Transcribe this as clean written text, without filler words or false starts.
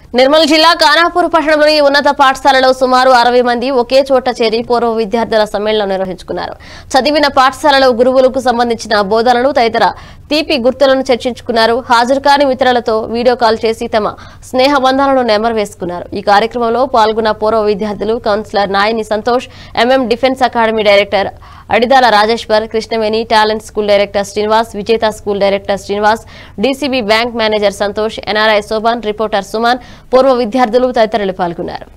నిర్మల్ జిల్లా కానాపూర్ పట్టణంలోని ఉన్నత పాఠశాలలో సుమారు 60 మంది ఒకే చోట చేరి పూర్వ విద్యార్థుల సమ్మేళనం నిర్వహించుకున్నారు. చదివిన పాఠశాలలో గురువులకు సంబంధించిన బోధనలు తదితర తీపి గుర్తులను చర్చించుకున్నారు. హాజరు కాని మిత్రులతో వీడియో కాల్ చేసి తమ స్నేహ బంధాలను నెమరువేసుకున్నారు. ఈ కార్యక్రమంలో పాల్గొన్న పూర్వ విద్యార్థులు counsellor Nayani Santosh, M M defence academy director Adidala Rajeshwar, Krishnaveni, talent school director Srinivas, Vijetha school director Srinivas, DCB bank manager Santosh, NRI Shobhan, reporter Suman, పూర్వ విద్యార్థులు తదితరులు పాల్గొన్నారు.